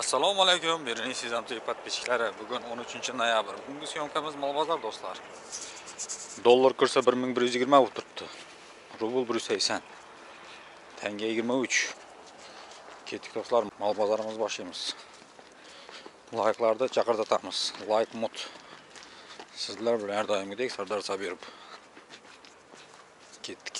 Assalomu alaykum, birinchi Sezam TV podpischiklari. Bugun 13-noyabr. Bugungi syomkamiz Mol bozor do'stlar. Dollar kursi 1120 bo'lib turibdi. Rubl 180. Tanga 23. Ketdik do'stlar, mol bozorimiz boshlaymiz. Like'larni chaqirtiramiz. Like mod. Sizlar bilan har doimgidek Sardor Sabirov. Ketdik.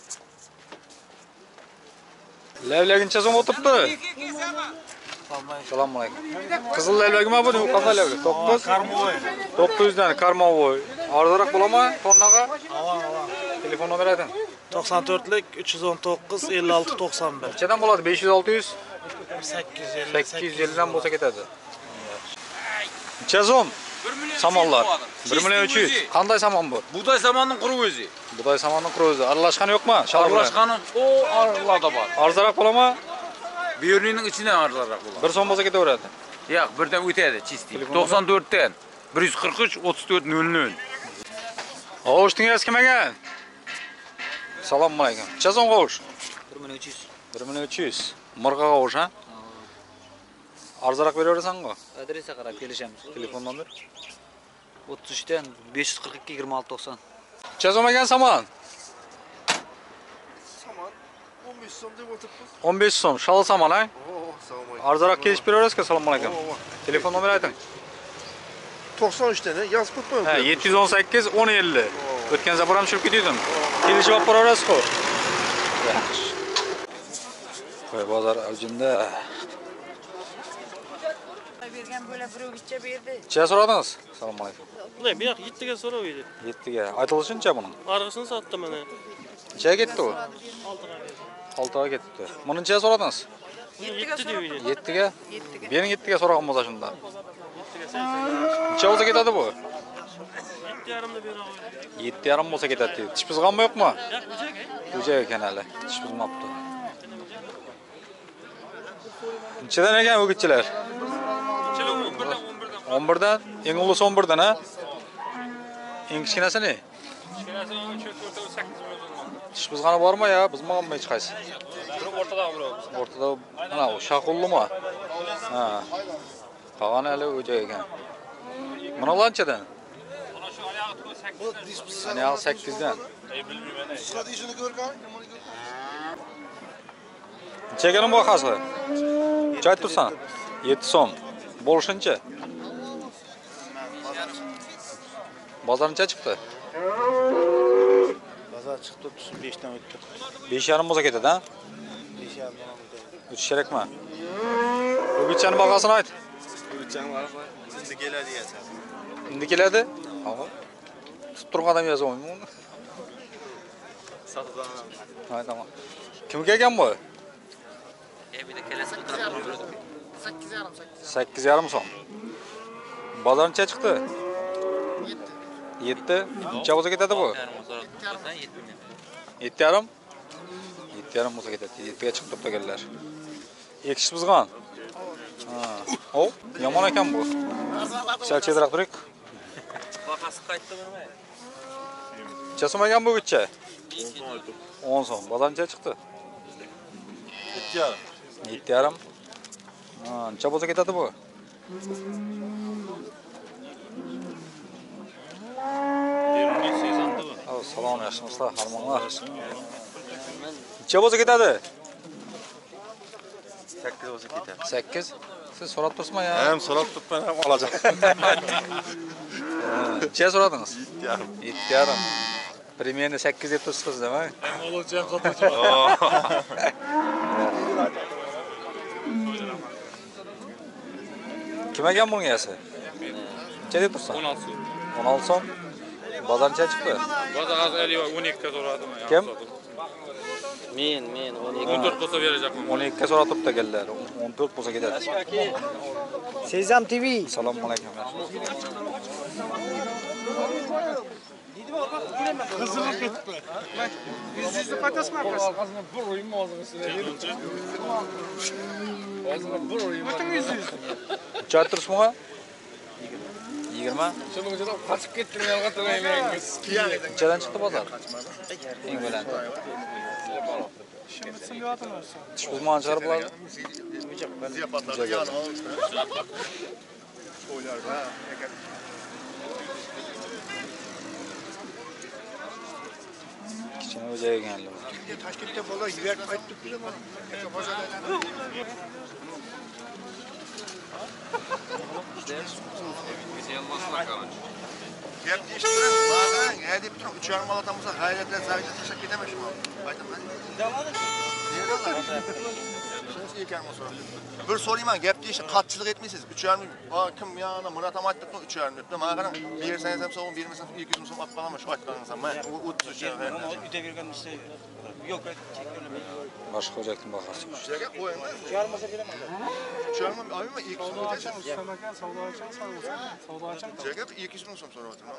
Lavlagincha so'm o'tiribdi. Assalomu alaykum. Qizil lavlagimi bu? Qanday lavlag? 900 dan karmovoy. Arzonroq bo'ladimi? Tonnaga? Telefon nomeri ayting. 94lik 319 56 91. Nechadan bo'ladi? 500 600? 850. 850 dan bo'lsa ketadi. Necha so'm? Samonlar. 1 million 300. Qanday samon bu? Buğday samanının kuru özü. Buday samonning quruzi. Aralashqani yo'qmi? Arılaşkanın o arılarda var. Arzonroq bo'ladimi? Biyo'rinin içine arılarak olur. 1 so'm bo'lsa ketaveradi. Yok birden ötedi çisti. 94'ten 143 34 00. Qo'shningiz kim ekan? Assalomu alaykum. Necha so'm qo'sh? 1 million 300. 1 million 300. Mirqa qo'sh, ha? Arzonroq beraverasan-ku. Adresi qarab kelishamiz. Telefon nomer? 33 dan 542 26 90. Necha so'm ekan samon? 15 so'm deb o'tiribmiz. 15 so'm. Shal samon, ha? Assalomu alaykum. Arzonroq kelishib beraverasiz-ku. Assalomu alaykum. Telefon nomer ayting. 93 tane yozib qo'yibman. Ha, 718 1050. O'tgan safar ham tushirib ketdim. Kelishib olib boraverasiz-ku. Yaxshi. Qo'y bozor avjinda. Bergan bo'la birovgacha berdi. Necha so'radingiz? Assalomu alaykum. Ne, bir yak 7 ga so'rab edi. 7 ga. Aytilishuncha buning. Arg'isini sotdim mana. Nechaga ketdi u? 6 ga berdim. 6 ga ketdi. Buni necha so'radingiz? 7 deb edi. 7 ga? Bening 7 ga so'ragan bo'lsa shunda. Necha bo'lsa ketadi bu? 7,5 da bera qo'ydim. 7,5 bo'lsa ketadi deydi. Tish buzganmi yo'qmi? Yo'q, o'jak. O'jak ekan hali. Tish buzmabdi. Nechadan ekan o'gitchilar? 11 dan. Eng ulug' 11 dan, ha? Eng kichkinasi ne? Kichkinasi 8 Tish buzgani bormi yo? Buzmaganmi hech qaysi? o'rtada bro. O'rtada mana u shaqullimi? Ha. Qolgani hali o'jak ekan. Mana qanchadan? Mana shu oyog'i 8 dan. Ana 8 dan. Bilmayman. Hadi ishini ko'rgan. Nechaga bahasi? Joy tursan. 7 so'm. Bo'lishuncha. Bozor necha chiqdi? Bozor chiqdi 5 dan o'tdi. 5,5 bo'lsa ketadi, ha? 5,5 dan o'tdi. O'tish kerakmi? O'gitchani bahosini ayt. O'lcham var. Endi keladi yasa. Endi keladi? Havo. Tutib turgan odam yozamaymi uni? Sotib olaman. Ha, tamam. Kimga kelgan bu? Bir de kelasi qilib berdim. 8,5 so'm. Bozor necha chiqdi? 7. Necha bo'lsa ketadi bu? 7,5. 7,5 bo'lsa ketadi. 7 ga chiqib turibdi ekanlar. Ekish buzgan. Ha. O, yomon ekan bu. Sal chezroq turing. Bahasi qaytdi mana. Necha so'm ekan bu gitcha? 10 so'm. Bozor necha chiqdi? 7,5. 7,5. Ha, necha bo'lsa ketadi bu? Salom, yaxshimisizlar? Harmonlar. Necha bo'lsa ketadi? 8 bo'lsa ketadi. 8. Siz so'rab turibsizmi ya? Ham so'rab turibman, ham olacak. Necha so'radingiz? 7,5. 7,5. Примерно 8 deb turibsiz, demak. Olacak qotib. Kim ekan buning egasi? Necha deb tursan? 16 so'm. 16 so'm. Bozor necha chiqdi? Bozor 12 ga so'radim. Kim? Men 14 bo'lsa berajaqman. 12 ga so'rab turibdi ekanlar. 14 bo'lsa ketadi. Sezam TV. Assalomu alaykum. Qizilib ketdi. Yüzünü qaytasın arkası. Ağzına bir oyun mu ağzına size? Ağzına bir oyun. Bütün yüzü. Necha turibsizmi? 20. Şunun için kaçıp gittim yalga tırayınız. Nechadan chiqdi bozor? Eng baland. İşim bitsin bir atın olsun. Tish buzmağını çıkarıp alalım. Ziyafatlarda yanıma olsun. Oylar ha. Kichkina o'jaga keldi. Toshkentda bola yuvar qaytib kelma. Gap eshitdim. Ba'zan hadeb turib 3,5 mal atamsa g'ayratlar zavjga tashlab ketamiz. Aytaman. Shunisi ekan bo'lsa. Bir so'rayman, gapni eshitib qattiqlik etmaysiz. 3,5 kim yana Murat ham aytdi 3,5 debdi. Menga qarang, bersangiz ham so'm, bermasangiz 200 ming so'm olib qolaman shu aytganingiz ham. Men 30 Uyda berganimizda yo'q, Boshqa xo'jalikning bahasi. Sizlarga qo'yaman. 3,5 beraman. 3,5 oymi 200 ming Savdo açan, Ustamakan savdo açan, savdo açan. Sizlarga 200 ming so'm so'rayapman.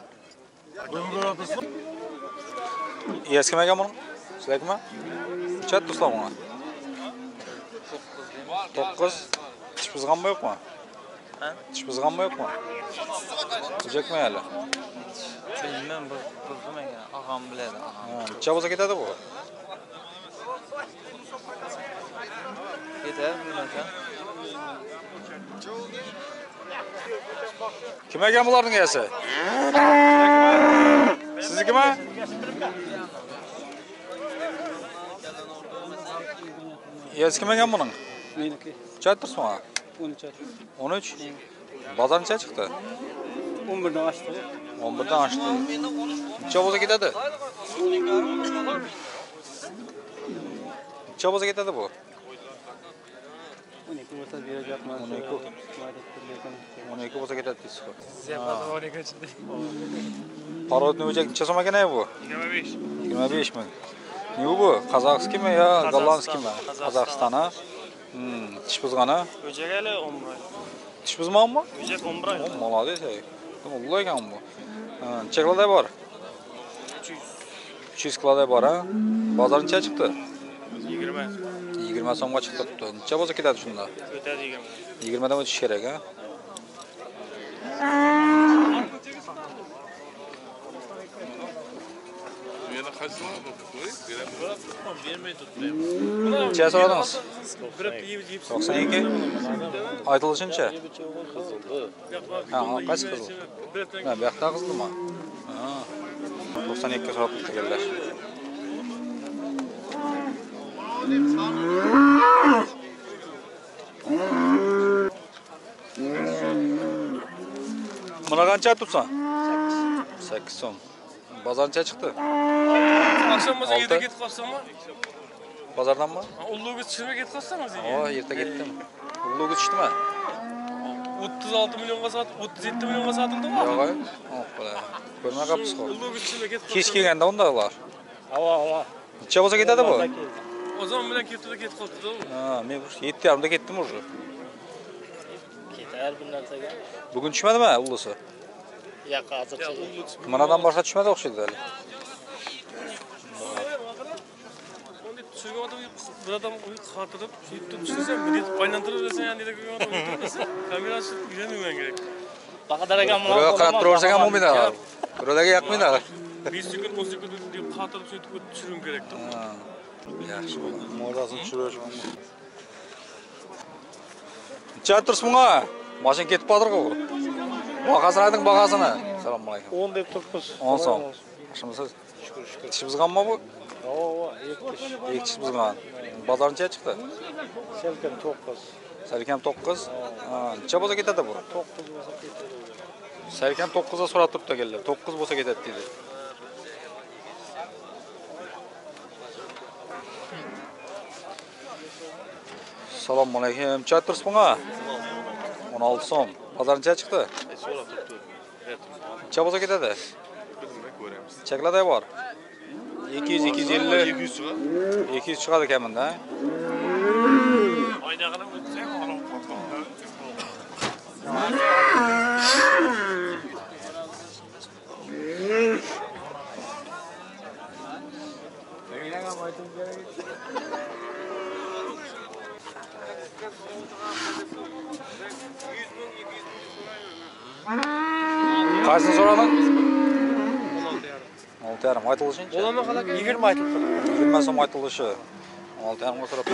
Egasi kim ekan buning? Sizlarkimi? Chat do'stlar buni. 9. Tish buzganmi yo'qmi? Ha? Tish buzganmi yo'qmi? O'jakmi hali? Bilmem bilmagan. Og'am biladi, og'am. Necha bo'lsa ketadi bu? Ketar, bilmasam. Kim ekan bularning egasi? Siznikimi? Egasi kim ekan buning? Meniki. Chat tursin ha? 13. 13. Bozor necha chiqdi? 11dan açtı. 11dan oshdi. Necha bo'lsa ketadi? Necha bo'lsa ketadi bu? 12 bo'lsa berajaqman. 12 bo'lsa ketadi deysiz. Ziyafatda 12 chiqdi. Parodni o'jak necha so'm ekan bu? 25. 25 ming. Ne bu? Kazakskimi ya Gollandskimi? Kazakistan ha? Tish buzgani? O'jagali 11 oy. Tish buzmanmi? O'jak 11 oy. Молодец ey. Ullo ekan bu. Necha kiloday bor? 300 kiloday bor ha? Bozor necha chiqdi? 20. 20 so'mga chiqdi. Necha bo'lsa ketadi shunda? O'tadi 20. 20 dan o'tish kerak ha? Necha so'radingiz? 92. Aytilishicha. Ha, qaysi qizil? Ha, bu yoqda qizilmi? Ha. 92 so'rab keldilar. Buna qancha tutsan? 8 so'm. Bozor necha chiqdi? Akşam bize 7'de Altı. git kalsana. Bozordanmi? Ulluğu çıkıma git kalsana bize. O, erta ketdim. Ulug' tushdimi? 36 milyonga sat, 37 milyonga satıldı mı? Yo'q, qo'la. Ko'rmay qolibsiz qo'l. Ulluğu çıkıma git Kech kelganda undaqlar. Hava. Necha bo'lsa ketadi bu? O zaman bilen ketdi git kaldı da. Ha, men 7:30da ketdim уже. Keter bir narsaga. Bugun tushmadimi ullusi? Yo'q, hozircha. Manadan boshqa tushmadi o'xshaydi hali. Onu düşürgen adam bir adam hatırlayıp YouTube düşünsen bir de oynandırırsan yani de görüyor adam kamera açıp giremiyorum ben gerek. Baqadaragan Biroq qarab turaversak ham bo'lmaydi. Birovlarga yoqmaydi. 5 sekund 10 sekund deb hatırlayıp söyleyip düşürüm gerek. Yaxshi bo'ldi. Modasini tushirish. Necha tursin bunga? Mashina ketib qoldi-ku. Бағасын ayting, бағасini. Assalomu alaykum. 10 deb turibmiz. 10 so'm. Yaxshimisiz? Tish buzganmi bu? Oo, 2 tish buzgan. Bozor necha chiqdi? Selkem 9. Salkam 9. Ha, necha bo'lsa ketadi bu? 9 bo'lsa ketadi. Salkam 9 ga so'rab turibdi keldi. 9 bo'lsa ketadi dedi. Assalomu alaykum. Necha tursiz bunga? 16 so'm. Bozor necha chiqdi? Necha bo'lsa ketadi? Chekladay bor. 200 250 200 chiqadi kamida. Oynag'ini o'tsak, olib Qaysini so'rading? 6,5 aytilishincha. Olama qalak 20 aytildi. 20 so'm aytilishi. 6,5 so'rab.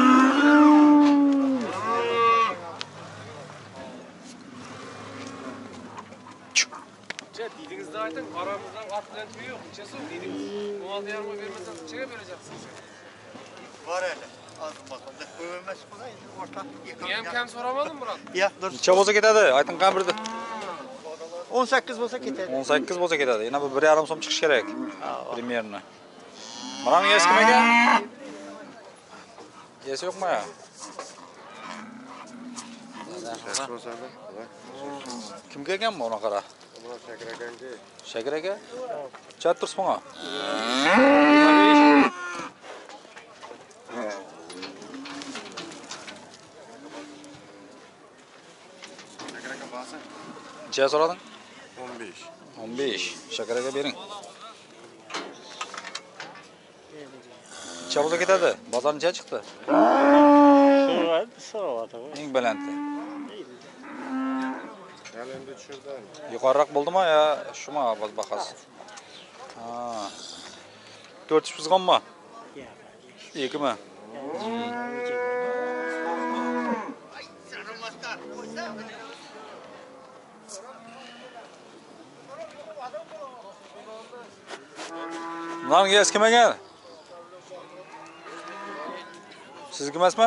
Dedingizni ayting, aramizda at bilan tüy yo'q. Necha so'm dedingiz? 16,5 bermasam nechaga bereceksiniz? Var hele. Aldım bakalım. Övülmez buna orta. Men ham kam so'ramadim, Murat. Ya dur. Necha bo'lsa ketadi? Ayting qanbirdi? 18 bo'lsa ketadi. 18 bo'lsa ketadi. Yana bir 1,5 so'm chiqish kerak. Примерно. Mana bu eski kimga? Esi yo'qmi ya? Kim kelgan bu ona qara? Shakir aka. Chat tursin ha. Necha so'rading? 15. 15. Shakir aka bering. Necha bo'lsa ketadi? Bozor necha chiqdi? Eng balandda. Endi tushirdim. Yuqoriroq bo'ldimi yo shumi bahasi? Ha. 400 buzganmi? 2 mi? Lan gez kim ekan? Sizniki emasmi?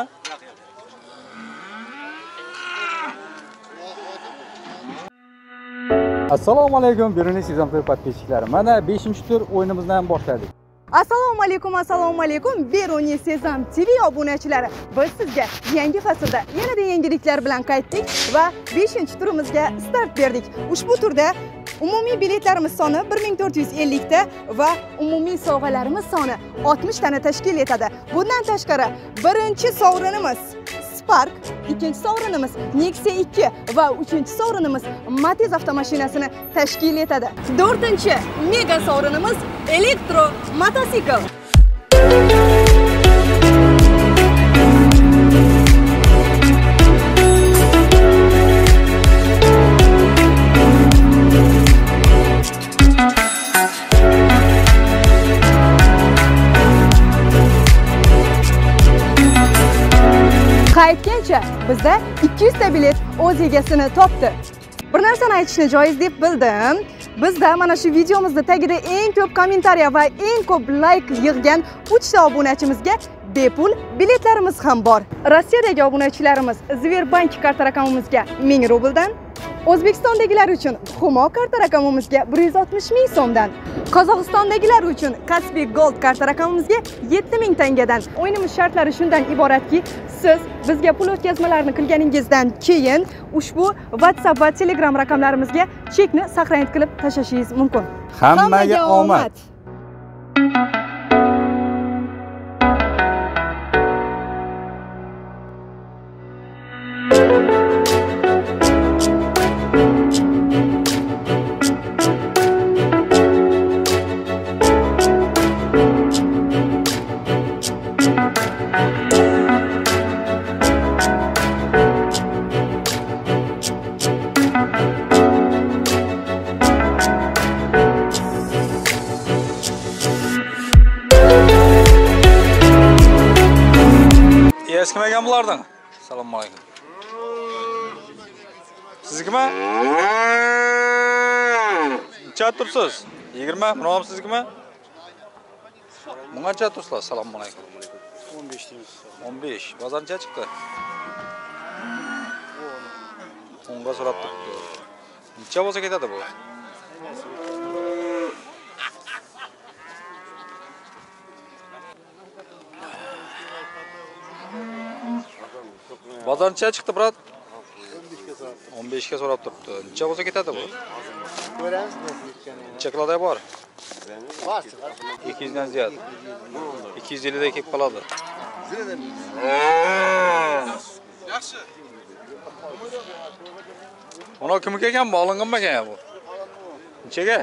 Assalomu alaykum, birinchi sezon podpischiklari. Mana 5-tur o'yinimizni boshladik. Assalomu alaykum, Beruni Sezam TV obunachilari. Biz sizga yangi faslda yanada yangiliklar bilan qaytdik va 5-turimizga start berdik. Ushbu turda umumiy biletlarimiz soni 1450 ta va umumiy sovg'alarimiz soni 60 tani tashkil etadi. Bundan tashqari, birinchi sovrinimiz Spark, ikkinchi sovrinimiz Nexia 2 va uchinchi sovrinimiz Matiz avtomashinasini tashkil etadi. To'rtinchi mega sovrinimiz elektro mototsikl. Qaytgancha bizda 200 ta bilet o'z egasini topdi. Bir narsani aytishni joiz deb bildim. Bizda mana shu videomizda tagida eng ko'p kommentariya va eng ko'p like yig'gan 3 ta obunachimizga bepul biletlarimiz ham bor. Rossiyadagi obunachilarimiz Sberbank karta raqamimizga 1000 rubldan, O'zbekistondagilar uchun Humo karta raqamimizga 160 ming so'mdan, Qozog'istondagilar uchun Caspiy Gold karta raqamimizga 7000 tangadan. O'yinimiz shartlari shundan iboratki, siz bizga pul o'tkazmalarini qilganingizdan keyin ushbu WhatsApp va Telegram raqamlarimizga chekni saqlanib qilib tashlashingiz mumkin. Hammaga omad. Eski megan bulardan. Assalomu alaykum. Siznikimi? Necha tursiz? 20. Buni ham siznikimi? Bunga necha tursizlar? Assalomu alaykum. 15 deymiz. 15. Bozor necha chiqdi? 10 ga so'rab turibdi. Necha bo'lsa ketadi bu? Bozor necha chiqdi, brat? 15 ga so'rab turibdi. Necha bo'lsa ketadi bu? Ko'ramiz nasıl ekanini. Necha kiloda bor? Bor. 200 dan ziyod. 250 da kelib qoladi. Yaxshi. Ona kim kelgan bu? Olinganmi ekan bu? Nechaga?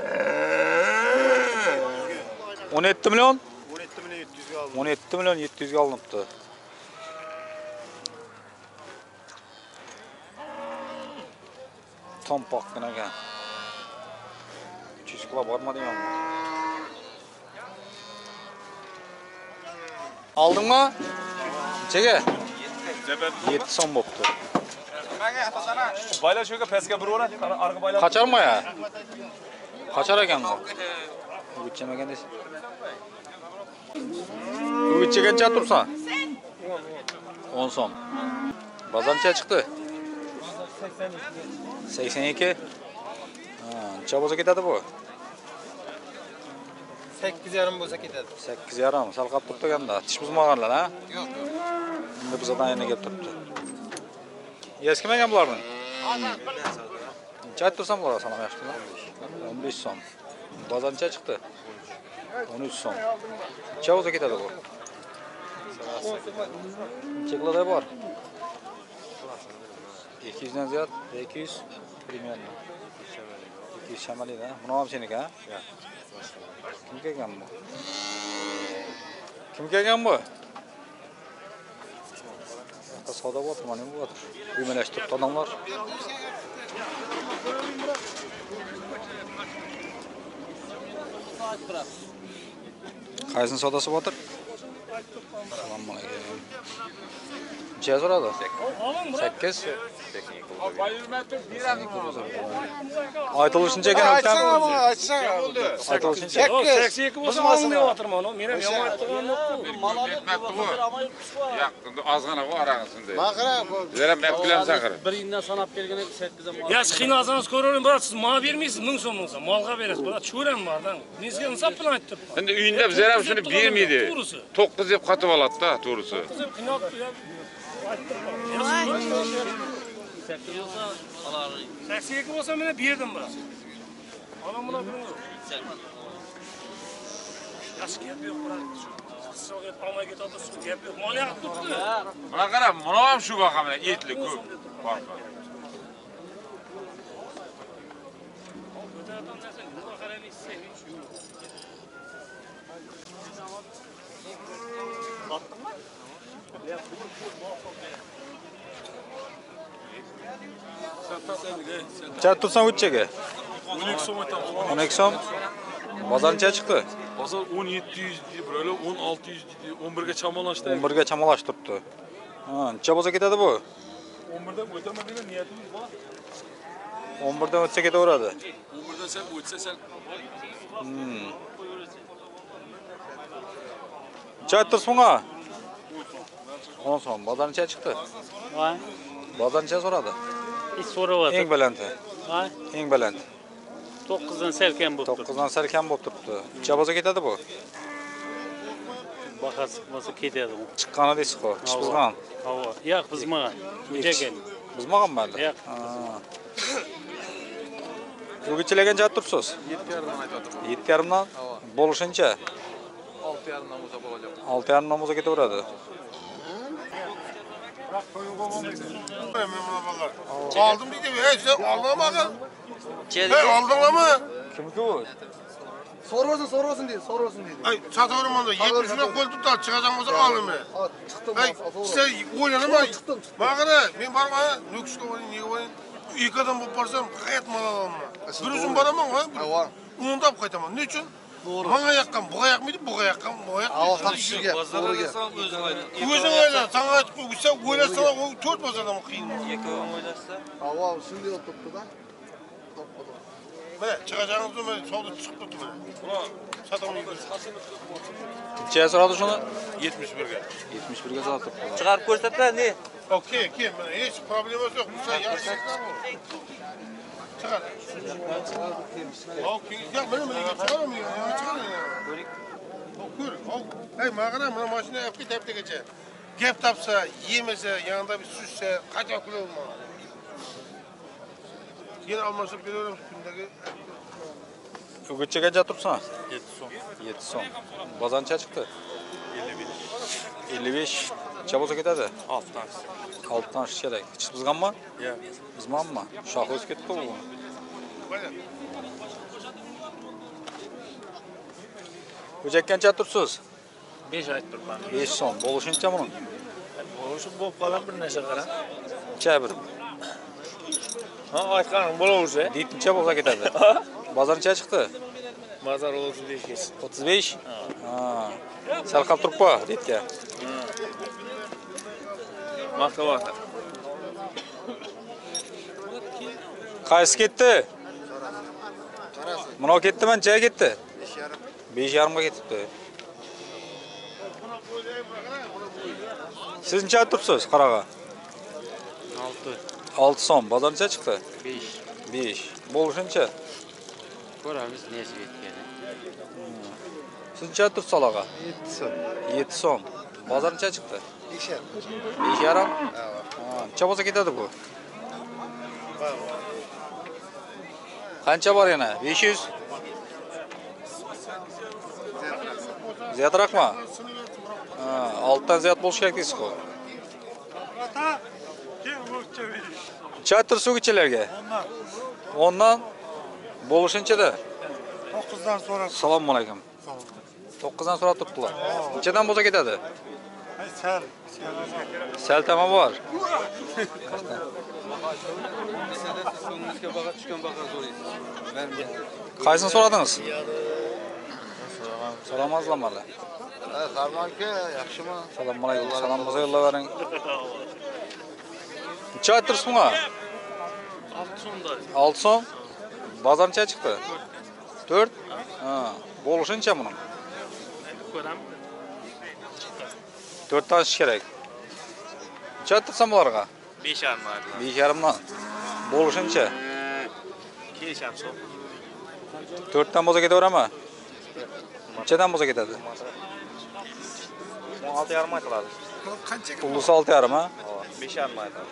17 million? 17 million 700 ga oldim. 17 million 700 ga olinibdi. Tom poqqina ekan. 300 kilo bormadimi? Aldingmi? Nechaga? 7 so'm bo'pti. Baylar shuga pastga buraveradi. Arqa baylar. Qachormi ya? Qachor ekan bu? Uchimagan desa. Uchigancha tursan? 10 so'm. Bozorcha chiqdi. 82. Necha bo'lsa ketadi bu? 8,5 bo'lsa ketadi. 8,5. Sal qolib turibdi ekanda. Tish buzmaganlar, ha? Yo'q. Endi bizdan yana kelib turibdi. Eskimagan bularning? Necha tursan bular sana yaxshimi? 15 so'm. Bozorcha chiqdi. 13 so'm. Necha bo'lsa ketadi bu? Cheklada bor. 200 dan ziyod, 200 примерно. 200 shamalida. Buni ham seniki, ha? Yo'q. Kim kelgan bu? Kim kelgan bu? Yoqda savdo bo'lyapti, mana bu bo'lyapti. Uymalashtirib odamlar. Qaysini savdosi bo'lyapti? Assalomu alaykum. Necha so'radi? 8. Aytılışınca ekan aytgan. Aytılışıncha. 82 bo'lsa olmayman deyapman. Men ham yomon aytgan Yo'q, ozgina qo'y arasida. Maqra bu. Zera maqbilam saqir. Bir yildan sanab kelganda 8 mal. Ya siz qiynalsangiz ko'ravering, biroq siz mal bermaysiz, 1000 so'm bo'lsa, molga berasiz. Biroq cho'ram bordan. Men sizga insof bilan aytdim. Endi uyinda zera shuni bermaydi. 9 deb qatib oladi-da, to'g'risi. Siz qiynalib Seksiye olsa bana birdim bana. Anam buna bunu. Yaş gap yo'q bular. So'g'et olmay ketadi, suv gap yo'q. Mol yaqib turibdi. Mana qarab, mana ham shu baqa bilan etli ko'p. Necha tursan o'tchaga? 12 so'm aytamiz. 12 so'm. Bozor necha chiqdi? Bozor 1700 deydi, birolar 1600 deydi, 11 ga chamalashdi. 11 ga chamalash turibdi. Ha, necha bo'lsa ketadi bu? 11 dan o'taman degan niyatimiz bor. 11 dan o'tsa ketaveradi. 11 dan sal o'tsa sal. Necha tursan ha? 10 so'm. Bozor necha chiqdi? Voy. Bozor necha so'radi? Hiç so'rayapti. Eng balanti. Voy. Eng baland. 9 dan salkam bo'pti. 9 dan sal kam bo'lib turibdi. Necha bo'lsa ketadi bu? Bahas bo'lsa ketadi bu. Chiqqani deysiz-ku. Tish buzgan. Havo. Yo'q, bizmagan. Ujagan. Buzmagan mayli. Yo'q. O'g'itchilagan jat turibsiz? 7,5 dan aytdim. 7,5 dan. Bo'lishuncha 6,5 dan bo'lsa bo'lajak. 6,5 dan bo'lsa ketaveradi. Aldım dedi. Hey sen aldın mı akıl? Hey aldın mı? Kimki bu? So'rasin dedi, so'rasin dedi. Ay satıyorum onu. 70'üne kol tutar çıkacağım olsa alın mı? Chiqdim. Hey sen oynadın mı? Bakın ben barma nüksüge oynayın, niye oynayın? İlk adam bu parsam hayat mal alalım mı? Bir uzun baramam ha? Var. Onu da kaytamam. Ne için? Bana yakkan, buğa yakmaydı, buğa yakkan, buğa yakmaydı. Ava tam sizga. Özün oyla, sana açıp sen oylasana, o 4 pazardan mı kıyın? Ava şimdi oturttu da. Böyle çıkacağınız zaman solda çıkıp tuttu böyle. Satamayın. Necha so'radi shuni? 71'ge. 71 ga sotib. Chiqarib ko'rsatlar, ne? Okey, hiç problemimiz yok. Sen yaşlıklar bu. Çıkar. Okey, ya benim çıkaramıyor ya, çıkarın ya. Okur, hey mağara bana maşına yapıp tepte geçe. Gep tapsa, yemese, yanında bir süsse, kaç akıllı olma. Yine almasıp geliyorum üstündeki. O'g'itchaga necha turibsan? 7 so'm. 7 so'm. Bozor necha chiqdi? 55. Necha bo'lsa ketadi? 6 dan. 6 dan kerak. Tish buzganmi? Yo'q. Buzmanmi? Shox o'sib ketdi bu. O'jakka necha turibsiz? 5 aytib turibman. 5 so'm. Bo'lishuncha buni. O'sha bo'lib qolgan bir narsa qara. Necha bir? Ha, aytganim bo'laversa. Deyt necha bo'lsa ketadi? Bozor necha chiqdi? Bozor 35 kes. 35? Ha. Sal qolib turibmi deytga? Makavata. Qaysi ketdi? Mana ketdi, mancha ketdi. 5,5 ga ketibdi. Siz necha turibsiz qaraga? 6 so'm. Bozor necha chiqdi? 5. Bo'lishuncha. Ko'ramiz nesi yetkani. Siz necha turibsiz alaga? 7 so'm. Bozor necha chiqdi? 5,5. Necha bo'lsa ketadi bu? Qancha bor yana? 500. Ziyodroqmi? Altdan ziyod bo'lish kerak deysiz-ku. Chatir suvgichilarga. Ondan bo'lishunchada 9dan so'rab. Assalomu alaykum. 9dan so'rab turibdilar. Nechadan bo'lsa ketadi? Sal. Sal tamam bor. So'ngimizga baqa tushgan baqa so'raysiz. Qaysini so'radingiz? So'ramazlar. Qarmonka, yaxshimi? Assalomu alaykum. Salom bo'lsa yo'llavering. Necha tursiz bunga? 6 so'mda. 6 so'm. Bozor necha chiqdi? 4. Bo'lishuncha buning. Ko'ramiz. 4 dan ish kerak. Necha tursam bularga? 5,5 mayli. 5,5 dan. Bo'lishuncha. 2,5 so'm. 4 dan bo'lsa ketaverami? Nechadan bo'lsa ketadi? 16,5 aytiladi. Pullusi 6,5 ha? 5,5 aytiladi.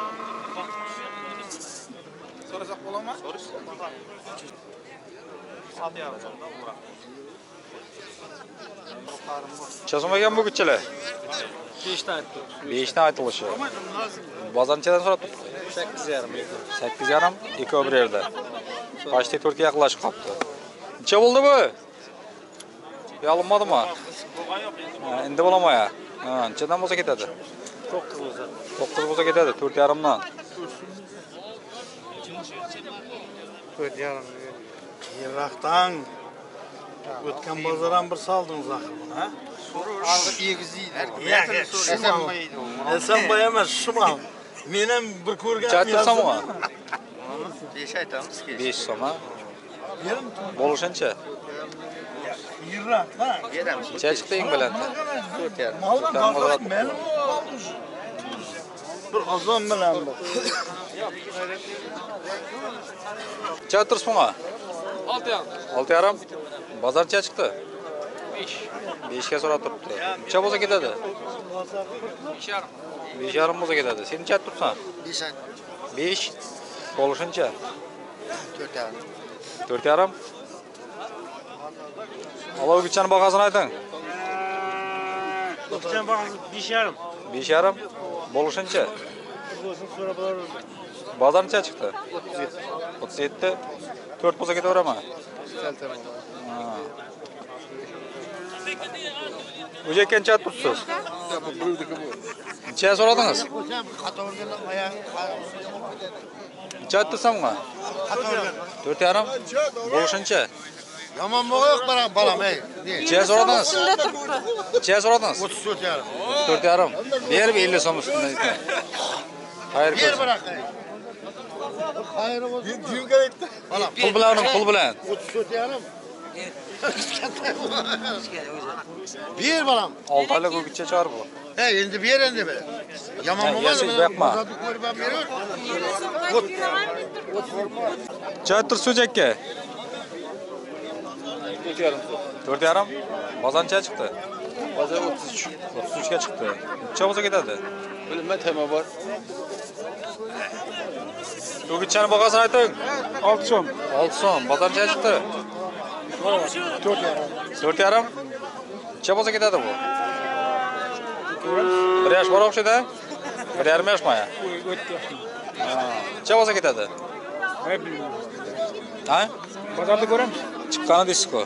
So'rasak bo'ladimi? So'rish. 6,5 so'mda urak. Necha so'm ekan bu gitchalar? 5 dan aytdi. 5 dan aytilishi. Bozor nechadan so'rab turibdi? 8,5. 8,5, 2 bir yerda. Başta 4 ga yaqinlashib qolibdi. Necha bo'ldi bu? Yalinmadimi? Bo'lgan yo'q endi. Endi bo'lamoq ya. Nechadan bo'lsa ketadi? 9 bo'lsa. 9 bo'lsa ketadi, 4,5 dan. 4,5. Yiroqdan o'tgan bozor ham bir soldingiz axir buni, ha? Alg'ib egiziydi. Esanboy emas, shumal. Men ham bir ko'rgan. Necha tursam u? 5 aytamiz ki. 5 so'm ha. Bo'lishuncha. Yiroqdan. Beramiz. Necha chiqdi eng balandda? 4,5. Maldan baqirib men bir ozon bilan bu. Necha tursiz bunga? 6,5. Bozor necha chiqdi? 5. 5 ga so'rab turibdi. Necha bo'lsa ketadi? 5,5 bo'lsa ketadi. Sen necha turibsan? 5 ayt. 5. Bo'lishuncha. 4,5. 4,5. Alov gitchani bahosini ayting. O'tgan bag'asi 5,5. 5,5. Bo'lishuncha. So'rab boramiz. Bozor necha chiqdi? 37. 4 bo'lsa ketaverami? O'zi qancha turibsiz? Necha so'radingiz? Necha tursam bunga? 4,5. Bo'lishuncha. Yomon yo'q balam, ey. Necha so'radingiz? Necha so'radingiz? 34,5. 4,5. Berib 50 so'm ustidan ayting. Xayr Ber ko'rsin. bırak. Hayır o. Diyim gerekti. Balam. Pul bilan, pul bilan. 34,5. Bir balam. 6 oylik o'gitcha chiqar bu. He endi ber endi be. Yomon Ha, bo'lmadi. yashin boqma. Bozorda ko'rib ham beraver. Chatir sujakka. 4,5. Bozor necha chiqdi? Bozor 33. 33 ga chiqdi. Necha bo'lsa ketadi? Bilma tema bor. O'gitchani bahosini ayting. 6 so'm. 6 so'm. Bozor necha chiqdi? 4,5. Necha bo'lsa ketadi bu? 1 yosh bor o'xshaydi. 1,5 yoshmi? Necha bo'lsa ketadi? Ha? Bozorda ko'ramiz. Chiqqani deysiz-ku.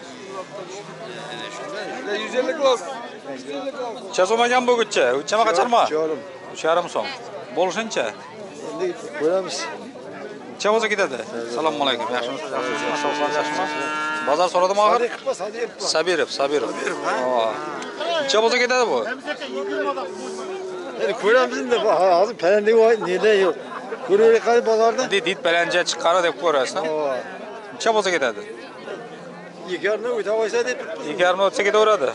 150 kilo. Necha so'm ekan bu o'gitcha? O'gitchami qachonmi? 3,5 so'm. Bo'lishuncha. Ko'ramiz. Necha bo'lsa ketadi? Assalomu alaykum. Yaxshimisiz? Yaxshimi? Bozor so'radimi oxir? Sabirov. Necha bo'lsa ketadi bu? Ko'ramizin de hozir palanda neda yo'q. Ko'raylik qani bozorda. Dit balancha chiqqani deb ko'rasan. Necha bo'lsa ketadi? 2,5 o'ta qo'ysa deb. 2,5 o'tsa ketaveradi.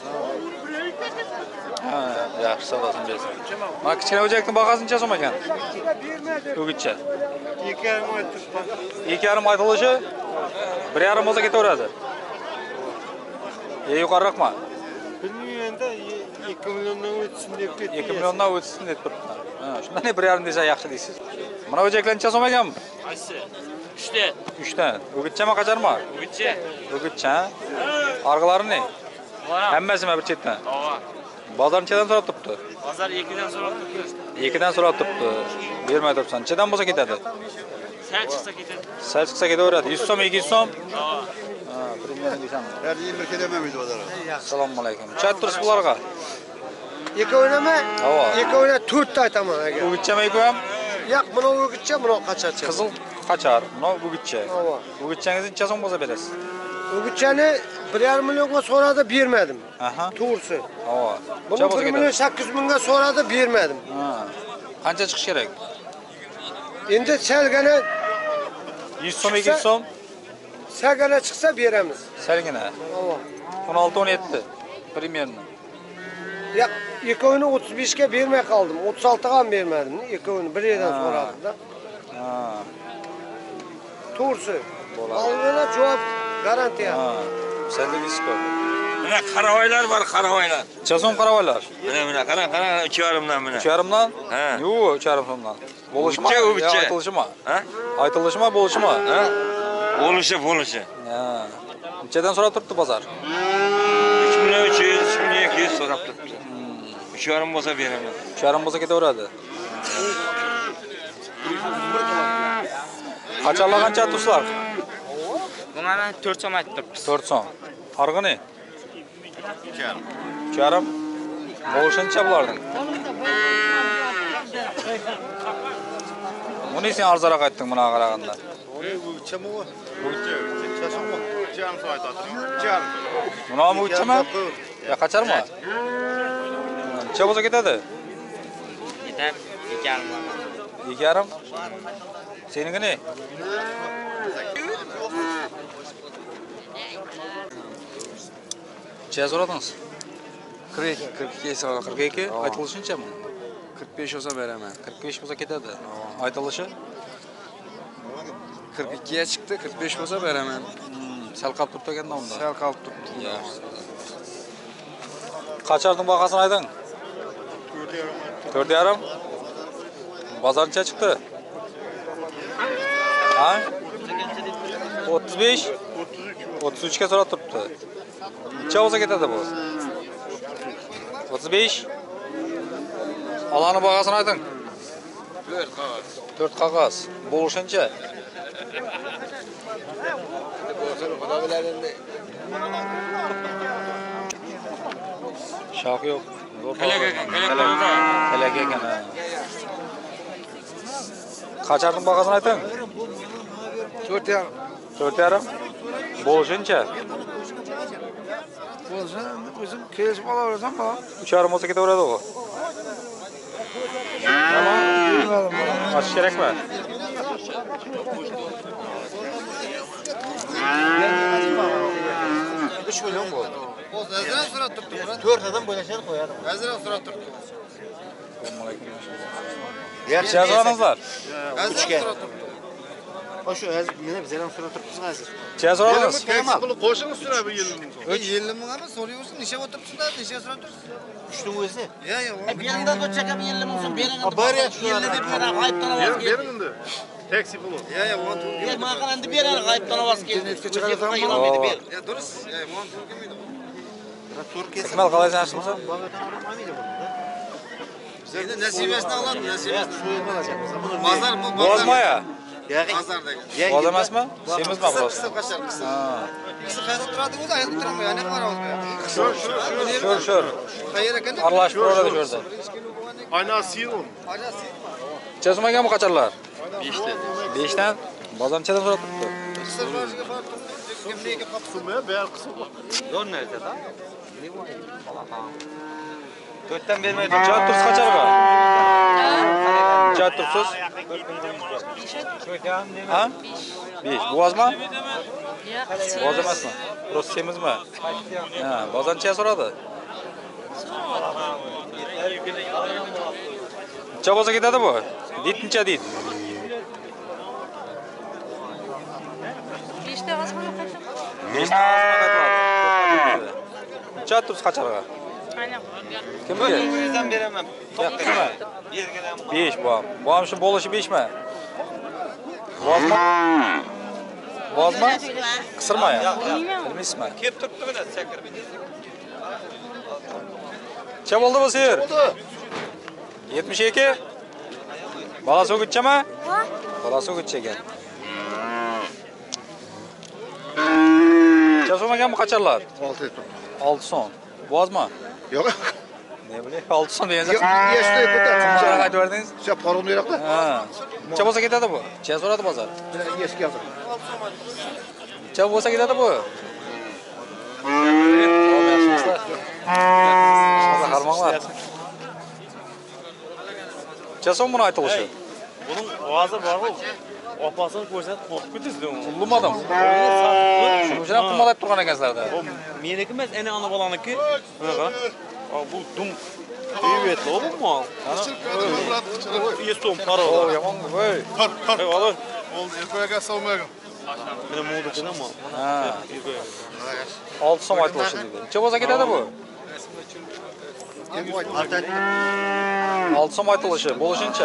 Ha, yaxshi savdosin bersin. Mana kichkina o'jakning bahosini necha so'm ekan? O'gitcha. 2,5 aytib. 2,5 aytilishi 1,5 bo'lsa ketaveradi. Yuqoriroqmi? Bilmayman endi 2 milliondan o'tsin deb ketdi. 2 milliondan o'tsin deb turibman. Ha, shundan 1,5 desa yaxshi deysiz. Mana o'jaklar necha so'm ekan? Qaysi? 3 3dan. O'gitchami qacharmi? O'gitcha. O'gitcha. Arg'alari ne? Hammasimi bir chetdan? Bozor nechadan so'rab turibdi? Bozor 2dan so'rab turibdi. 2dan so'rab turibdi. Bermay turibsan. Nechadan bo'lsa ketadi? Sal chiqsa ketadi. Sal chiqsa ketaveradi. 100 so'm, 200 so'm. Ha, primyerni deysanmi? Her 21 kedemeyiz bozora. Assalomu alaykum. Chat tursiz bularga. Ikkovlama, Havo. ikkovla 4 ta aytaman aka. O'gitchami ekan? Yo'q, buni o'gitcha, buni qacharcha. Qizil qachar. Mana o'gitcha. Havo. O'gitchangizni necha so'm bo'lsa berasiz? O'gitchani 1,5 millionga so'radi, bermadim. Aha. To'g'risi. Havo. Buni 1 million 800 mingga so'radi, bermadim. Ha. Qancha chiqish kerak? Endi salgana 100 so'm, 200 so'm. salgana chiqsa beramiz. Salgina. Havo. 16-17 primyerni. Yo'q, ikkovini 35 ga bermay qoldim. 36 ga ham bermadim. Ikkovini bir yerdan so'radim-da. Ha. To'g'risi. Oldindan javob garantiya. Ha. Servisko. Mana qaravoylar bor, qaravoylar. Necha so'm qaravoylar? Mana qara, 2,5dan mana. 2,5dan? Ha. Yo'q, 2,5 so'mdan. Bo'lishmi? O'gitcha. Aytilishimi? Ha? Aytilishimi, bo'lishimi? Ha? Bo'lishi. Ha. Nechadan so'rab turibdi bozor? 3 million 300, 3 million 200 so'rab turibdi. 3,5 bo'lsa beraman. 2,5 bo'lsa ketaveradi. Qachonlar qancha tursizlar? Bu mana 4 so'm aytibmiz. 4 so'm. Arg'ini? 2,5. Bo'lishuncha bularning. Buni sen arzonroq aytding buna qaraganda. O'gitchami u? Buni ham o'gitchami? Ya qacharmi? Necha bo'lsa ketadi? Yetar 2,5. 2,5. Seniki ne? Necha so'radingiz? 42 so'ra. 42. Aytilishunchami? 45 olsa beraman. 45 bo'lsa ketadi. Aytilishi? 42 ga chiqdi, 45 bo'lsa beraman. Sal qolib turibdi ekanda unda. Sal qolib turibdi. Yaxshi. Qacharning bahosini ayting. 4,5. Bozor necha chiqdi? Ha? 35. 33 ga so'rab turibdi. Necha bo'lsa ketadi bu? 35. Alani bahosini ayting. 4 qog'oz. 4 qog'oz. Bo'lishuncha. Xudo biladi endi. Shoq yo'q. Kalak ekan. Kalak ekan. Qacharning bahosini ayting. 4,5. 4,5. Bo'lishuncha. Bo'lsa, o'zim kelishib olaversam bor. 3,5 bo'lsa ketaveradi u. Tamam. Achish kerakmi? Üç milyon bu. O Hazret so'rab turibdi. 4 adam bo'lashini qo'yadi. Hazret so'rab turibdi. Assalomu alaykum. Yaxshi so'radingizlar. Hazret so'rab turibdi. O'sha hozir yana biz ham so'rab turibmiz hozir. Necha so'radingiz? Bunu qo'shing ustuna bu yilning. 50 ming ama so'rayapsiz, necha o'tiribsizlar, necha so'rab turibsiz? 3 ta o'zi. Beringdan o'tchaka 50 ming so'm beringdan. Baryapti. 50 deb bera g'aybdan ovoz keldi. Berin endi. Taksi pulu. Manga qarandi beradi g'aybdan ovoz keldi. Internetga chiqarasan. Ber. Ya durust. Mon pul kelmaydi bu. Turkiya. Ikmal qalaysan yaxshimisiz? Bizda nasibasini oladi, nasibasini so'yib olasiz. Bozor bu Bozmaya. Bozordagi. Boz emasmi? Semizmi biroz? Qashar qisib. Ha. Qisib qayerda turadi o'zi, aytib turaman, yana qarayapsiz. Sho'r. Qayerda ekan? Aralashib ko'radi shu yerda. Aynası yıl. Necha so'm ekan bu qacharlar? 5 dan. Bozor nechadan so'rab turibdi? Sirlarga borib kimligiga qolib Sumaya beğer kısım var. 4'ten vermedi. Cevap tursiz kaçarga? Cevap tursiz? Ha? 5. Boğazma? Boğaz emasmi? Prosta semizmi? Ha, bozancha so'radi. Necha bo'lsa ketadi bu? Necha deydi? 5 ta g'azmaga qaytib. 5 ta qaytadi. Necha tursiz kaçarga? Aynan. Kimga? O'zimizdan beraman. Yo'q, kimga? Bergadan. 5 bu. Bu ham shu bo'lishi 5 mi? Bozma? Bozma? Qisirma ya. Bilmaysizmi? Kelib turibdi mana chakir. Necha bo'ldi bu sir? 72. Balasi o'gitchami? Balasi o'gitcha ekan. Necha so'magan bu qacharlar? 6 etdim. 6 so'm. Bozma? Yo'q. Ne bileyim 6 so'm degansiz. Yeshdi, bitta. Qanchaga qaytib berdingiz? Sen paramni yo'qda. Ha. Necha bo'lsa ketadi bu? Necha so'radi bozor? Eski yazdim. Necha bo'lsa ketadi bu? Harmanglar. Necha so'm buni aytilishi? Bunun hozir bor-ku. Opasini ko'rsatib qo'rqib ketdingiz. Qullumadim. Shuning uchun ham qilmalab turgan ekansizlarda. Meniki emas, ana bolaniki. Bunaqa. Bu dum Privetli bu mal. Yestom paro. O yomon voy. Ey ola. Oldu, erko'ga salmayman. Meni mo'dikida mal. Ha. 6 so'm aytilishi dedi. Necha bo'lsa ketadi bu? 6 so'm aytilishi. Bo'lishincha.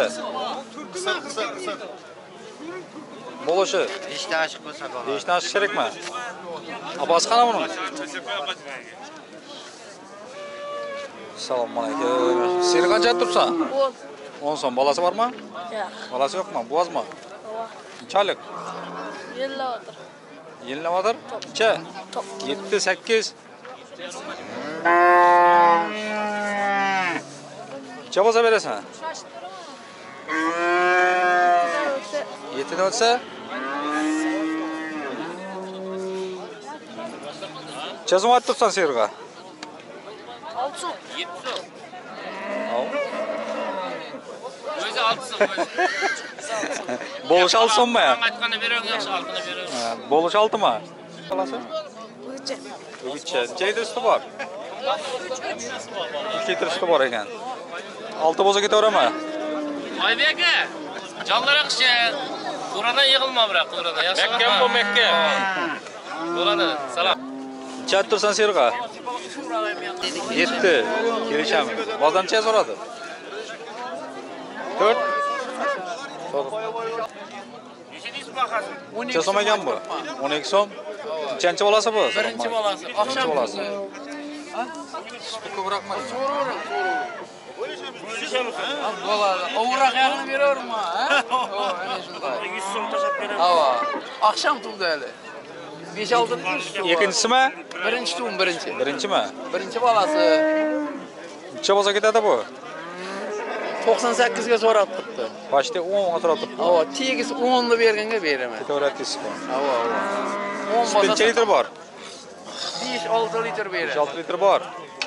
Bo'lishi. 5 ta aşık bo'lsa bo'lar. 5 dan kerakmi? Abasi qana buni? Assalomu alaykum. Sen qancha turibsan? 10 so'm. Bolasi bormi? Yo'q. Bolasi yo'qmi? Bo'zmi? Qanchalik? Yellavatır. Yenilamoqdir? Necha? 7, 8. Necha bo'lsa berasan? 7 dan o'tsa? Necha so'm aytib turibsan serga? 6 so'm. 7 so'm. Al. O'zi 6 so'm. Bo'lish 6 so'mmi? Aytganda beraver, yaxshi altini beraver. Ha, bo'lish 6mi? Qalasi? O'cha. O'cha. Necha litr suti bor? 3 litr suti bor ekan. 6 bo'lsa ketaverami? Oybek aka, jonlar yaxshi. Qo'radan yig'ilma biroq, qo'radan. Yaxshi. Makka bu Makka. Bo'ladi. Salom. Necha tursan serga? 7. Kelishamiz. Bozancha so'radi. 4. Necha so'm ekan bu? 12 so'm. Nechanchi bolasi bu? Birinchi bolasi. Oqshom bolasi. Suti ko'proqmi? Bo'ladi. Ovroq yog'ini beravermi, ha? Ana shunday. 100 so'm tashab beraman. Ava. Oqshom tug'di hali. 5-6 Ikkinchisimi? Birinchi tug'im, birinchi. Birinchimi? Birinchi bolasi. Necha bo'lsa ketadi bu? 98 ga so'rab turibdi. Başta 10 o'tirib turibdi. Ava, tegis 10 ni berganga beraman. Ketaverasizmi? Ava. 10 Suti necha litr bor? 5-6 litr beraman. 6 litr bor.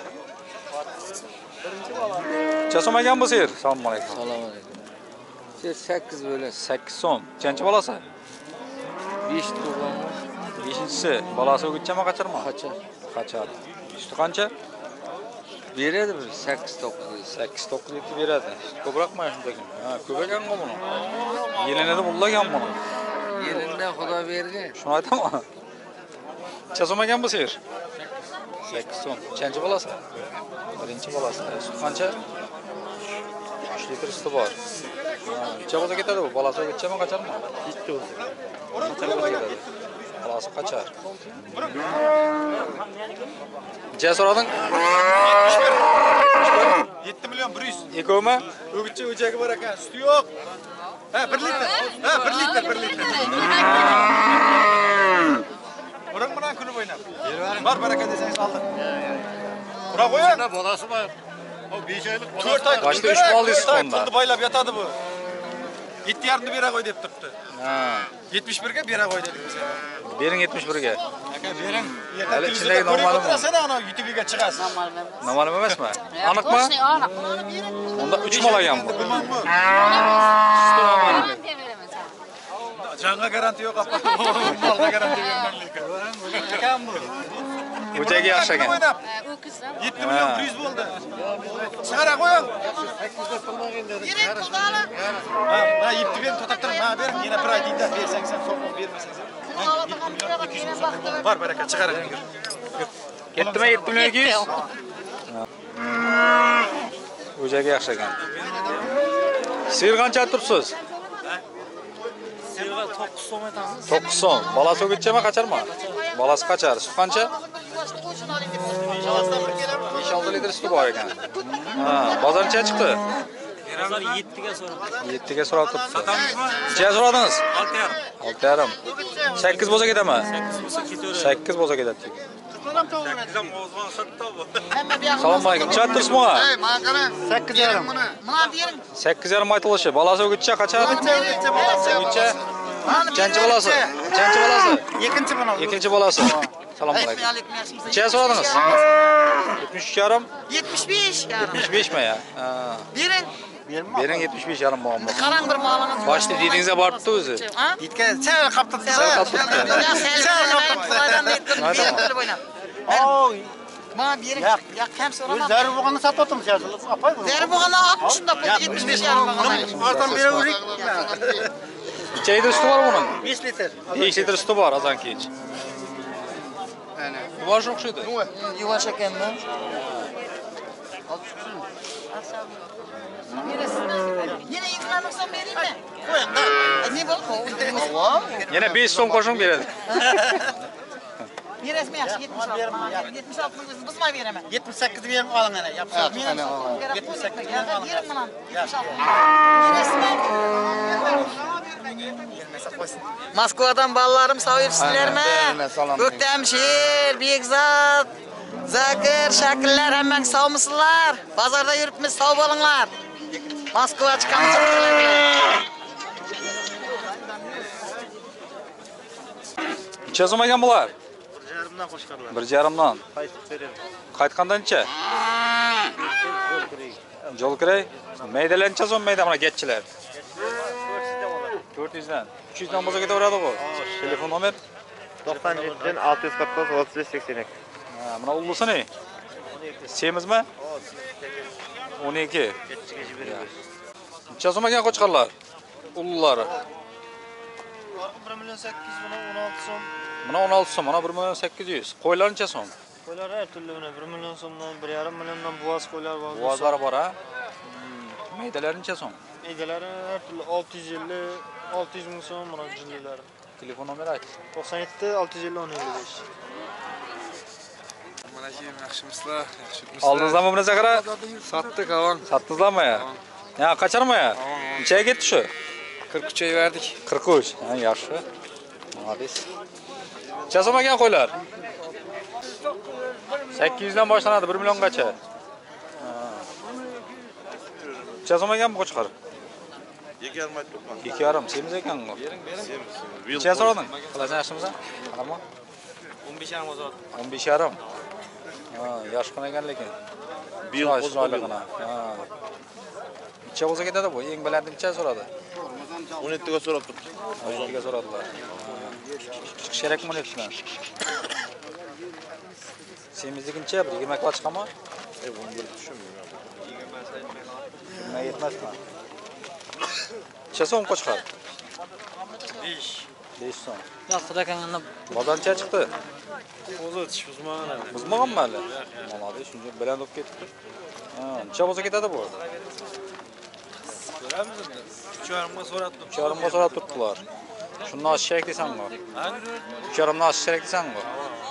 Necha so'm ekan bu ser? Assalomu alaykum. Assalomu alaykum. Siz 8 bo'lasiz. 8 so'm. Nechanchi bolasi? 5 tug'im. 5-inchisi. Bolasi o'gitchami, qachirmi? Qachar. Qachar. Suti qancha? Beradi bir 8-9. 8-9 litr beradi. Ko'proqmi shunday? Ha, ko'p ekan-ku buni. Yelinida bullagan buni. Yelinda Xudo bergan. Shuni aytaman. Necha so'm ekan bu ser? 8 so'm. Nechanchi bolasi? Birinchi bolasi. Suti qancha? 3 litr suti bor. Necha bo'lsa ketadi bu? Bolasi o'gitchami, qacharmi? Bitta bo'lsa. Qachar bo'lsa ketadi? Bolasi qachar. Necha so'rading? 7 million 100. Ikkovmi? O'gitcha o'chagi bor ekan, suti yo'q. Ha, 1 litr. Ha, 1 litr, 1 litr. O'rang bilan kulib o'ynab. Bor baraka desangiz oldim. Ura qo'ying. Bolasi bor. O 5 oylik 4 oy. Başta 3 bol deysiz onda. Pulni boylab yotadi bu. 7,5'ni bera qo'y deb turibdi. Ha. 71 ga bera qo'y dedik biz. Bering 71 ga. Aka bering. Hali ichidagi noma'lum. O'tirasana ana YouTube'ga chiqasiz. Noma'lum emasmi? Aniqmi? Unda 3 mol olgan bu. Jonga garanti yo'q apa. Molga garanti bermayman lekin. Akam bu. Xo'jaga yaxshi ekan. 7 million 100 bo'ldi. Sigara qo'ying. Ha, yetib berib to'xtab turing. Ha, bering. Yana bir aytingda bersang sen so'qib bermasang sen. 7 million 200 so'm. Bor baraka chiqaring. Ketdimi 7 million 200? Xo'jaga yaxshi ekan. Sigir qancha turibsiz? Sigirga 9 so'm aytamiz. 9 so'm. Balasi o'gitchami, qacharmi? Balasi qachar. Suv qancha? 5-6 litr suti bor ekan. Ha, bozor necha chiqdi? Bozor 7 ga so'rab. 7 ga so'rab turibdi. Necha so'radingiz? 6,5. 8 bo'lsa ketami? 8 bo'lsa ketaveradi. 8 bo'lsa ketadi. 8 ham o'zbon sotdi bu. Assalomu alaykum. Necha turibsiz bunga? Mana qara. 8,5. Mana bering. 8,5 aytilishi. Balasi o'gitcha qachar? O'gitcha. Nechanchi bolasi? Nechanchi bolasi? Ikkinchi bolasi. Assalomu alaykum. Necha so'radingiz? 73,5. 75 mi ya? Bering. Bering 75,5 bo'lgan. Qarang bir molingiz. Boshda dedingizga boribdi o'zi. Yetgan sal qaptirdi. Sal qaptirdi. Oy. Mana bering. Yo'q, ham so'rama. Zarur bo'lganda sotyapmiz hozir. Apay bu. Zarur bo'lganda 60 deb 75 yarim. Ordan beraverik. Necha litr suti bor buning? 5 litr. 5 litr suti bor azon kech. Yuvosh o'xshaydi. Yuvosh ekanmi? Yana 20 so'm beringmi? Qo'ying-da. Ne bo'ldi? Yana 5 so'm qo'shing beradi. Berasizmi yaxshi 76 buzmay beraman. 78 berib oling ana. Yapsa. 78 berib oling. Bering mana. 76. Moskvadan balllarım sağ yurtsizlarmi? O'ktamshir, Bekzod, Zakir, Shakillar hammang sog'misizlar? Bozorda yuribmiz, sog' bo'linglar. Moskva chiqamiz. Necha so'm ekan bular? 1,5dan qo'shqarlar. 1,5dan. Qaytib beradi. Qaytganda necha? Jo'lkiray. Maydalar necha so'm mayda mana getchilar? 400dan. 300dan bo'lsa ketaveradi bu. Telefon nomer 97 649 35 82. Ha, mana ullusini. Semizmi? 12. Necha so'm ekan qo'chqarlar? Ullulari. 1 million 800 buni 16 so'm. Mana 16 so'm, mana 1 million 800. Qo'ylar necha so'm? Qo'ylar har turli buni 1 million so'mdan 1,5 milliondan buvoz qo'ylar bor. Buvozlari bor ha? Maydalar necha so'm? Egalari har turli 650 600 ming so'm mana jinlilari. Telefon nomeri ayt. 97 650 1055. Mana shu yaxshimisizlar? Oldingizmi buni Zakira? Satdik avon. Satdingizlarmi ya? Ya qacharmi ya? Nechaga ketdi shu? 43 ga verdik. 43. Ha, yaxshi. Молодец. Necha so'm ekan qo'ylar? 800 dan boshlanadi 1 milliongacha. Necha so'm ekan bu qo'chqar? 2,5 aytibman. 2,5 semiz ekan bu. Necha so'rading? Qilasan yaxshimisan? Qarama. 15,5 bozor. 15,5. Ha, yoshqina ekan lekin. Bir yil qo'zg'olligina. Ha. Necha bo'lsa ketadi bu? Eng baland necha so'radi? 17 ga so'rab turibdi. 17 ga so'radilar. Chiqish kerakmi undan? Semizligincha 20 ga chiqami? Bunga tushunmayman. Nima yetmasmi? Necha so'm qo'chqar? 5 so'm. Yaxshi ekan. Bozor necha chiqdi? O'zi tish buzmagan. Buzmaganmi hali? Молодец, shuncha baland bo'lib ketibdi. Ha, necha bo'lsa ketadi bu? Ko'ramiz endi. 3,5 ga so'rabdim. 3,5 ga so'rab turibdilar. Shundan oshish kerak desanmi? 3,5 dan oshish kerak desanmi?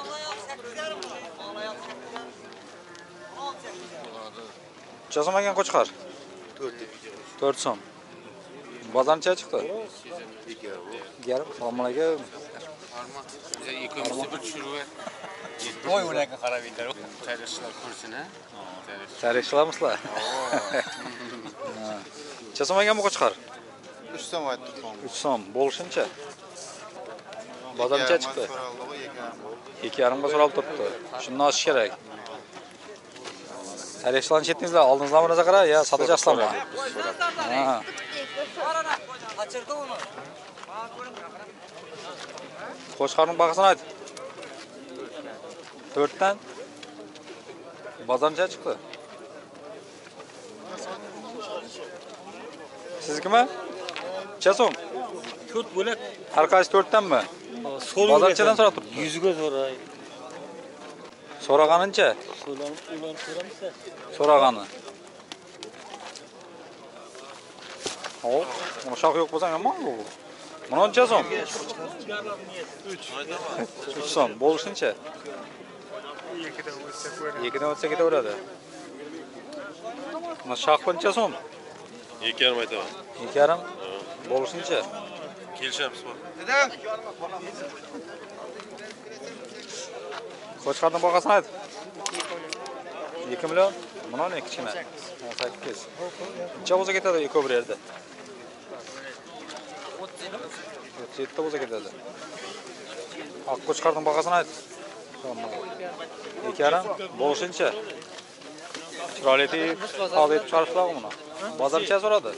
Necha so'm ekan qo'chqar? 4 so'm. Bozor necha chiqdi? 2,5. Assalomu alaykum. Ikkinchisi bir tushirib. Voy ularga qarab yetadi. Tarixchilar ko'rsin ha. Tarixchilarmisizlar? Necha so'm ekan bu qo'chqar? 3 so'm aytdik. 3 so'm. Bo'lishuncha. Bozorcha chiqdi. 2,5 ga so'ralib turibdi. Shundan oshish kerak. Tarixchilarni chetdingizlar, oldingizdan bir narsa qara, yo sotajaksizlarmi? Ha. Qo'shqarning бағасын ayt. 4 dan bozorcha chiqdi. Sizgimi? Necha so'm? 4 bo'lak. Har qaysi 4 danmi? Bozorchadan so'rab turibdi. 100 ga so'ray. So'raganincha? Ulan so'ramsa. So'ragani. Hop, buni shoq yo'q bo'lsa yomon bu. Buni necha so'm? 3 so'm. Bo'lishuncha? 2dan o'tsa ketaveradi. Mana shoq necha so'm? 2,5 aytaman. 2,5? Bo'lishuncha? Kelishamiz. Qo'chqarning бағасын ayt. 2 million. Buni ne kichkina? 18. Necha bo'lsa ketadi eko bir yerda? 37 bo'lsa ketadi. Oq qo'chqarning бағасын ayt. 2,5 bo'lishuncha? Chiroyli etib, hozir etib chiqarishlar buni. Bozorcha so'radi.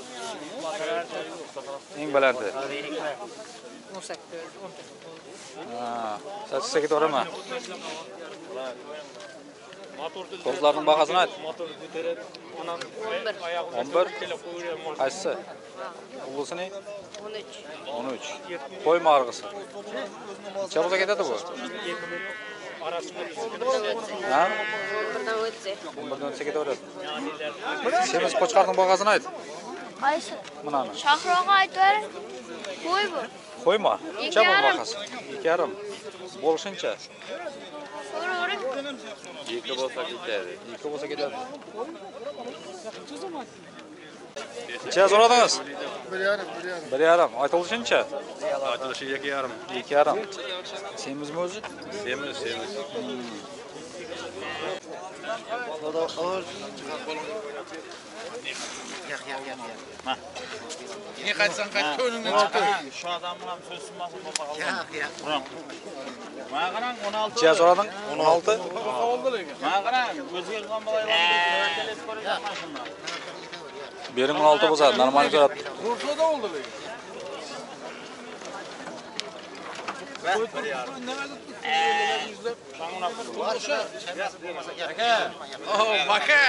Eng balanti. 18. Ha, satsa ketaveraman. Qo'zlarning бағасын ayt. 11. Qaysi? O'g'ilsini? 13. Qo'yma arg'isi. Necha bo'lsa ketadi bu? Ha? 11dan o'tsa. 11dan o'tsa ketaveradi. Semiz qo'chqarning бағасын ayt. Qaysi? Bunani. Shohroqqa aytver. Qo'y bu. Qo'yma. Necha bu бағасы? 2,5. Bo'lishuncha? So'ravering. 2 bo'lsa ketadi. 2 bo'lsa ketadi. Necha so'radingiz? 1,5. 1,5. Aytilishuncha? Aytilishi 2,5. 2,5. Semizmi o'zi? Semiz. Ne qaytsan qayt ko'ningdan chiqar. Shu odamni ham so'zsinmasin bo'lsa qolgan. Mana qarang 16. Necha so'rading? 16. Mana qarang o'ziga qilgan bolaylar. Berim 16 bo'lsa, normal so'rab. Ruhsoda oldu lekin. Baka.